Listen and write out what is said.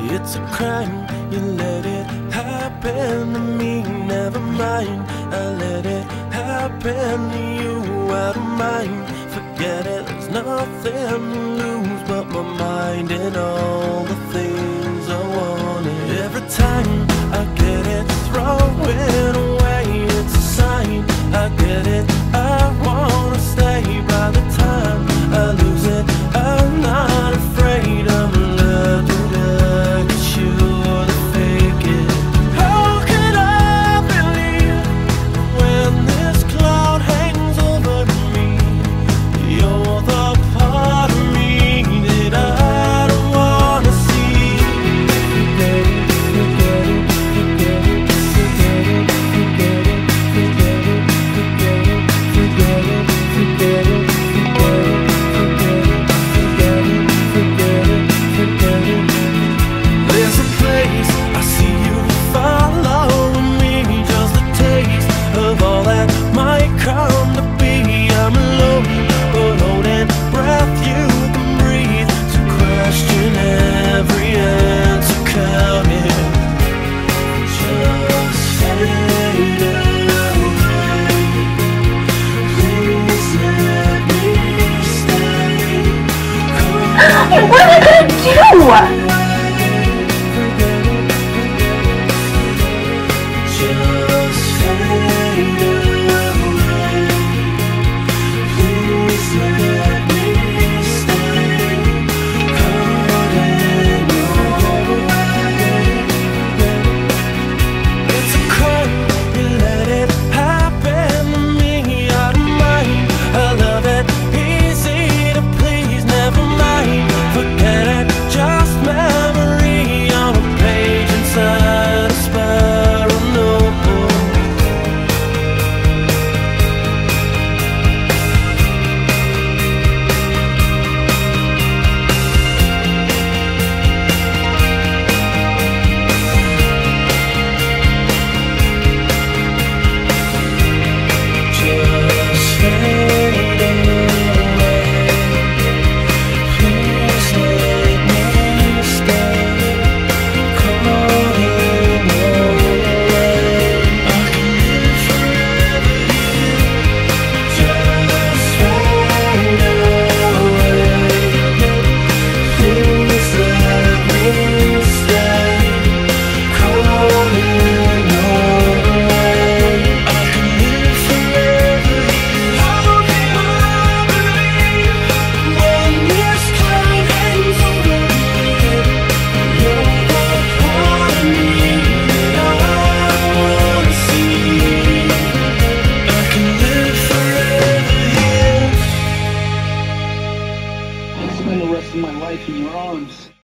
It's a crime, you let it happen to me. Never mind, I let it happen to you. Out of mind, forget it, there's nothing to lose but my mind and all the things I wanted. Every time I get it, throw it away. It's a sign, I get it, I wanna stay. By the time I lose it, I'm not afraid. I'm allowed to get sure to fake it. How can I believe when this cloud hangs over me? You're the part of me that I don't wanna see. Forget it, forget it, forget it, forget it, forget it, forget it, forget it, forget it, forget it, forget it, forget it, forget it, forget it. There's a place I see you following me, just a taste of all that might come to be. I'm alone, but holding breath you can breathe. To question every answer counted. Just fade away. Please let me stay. Hey, what am I gonna do? Just fade away. Please let me stay. Caught in your way. It's a crime, you let it happen to me. Out of mind, I love it, easy to please. Never mind, forget it, just memory on a page inside a spiral notebook. Just fade away. Please let me stay. Caught in your way. I can live forever here. Just fade away. Please let me stay. Caught in your way. I can live forever here. How can I believe when this cloud hangs over me? You're the part of me that I wanna see. I can live forever here. I'll spend the rest of my life in your arms.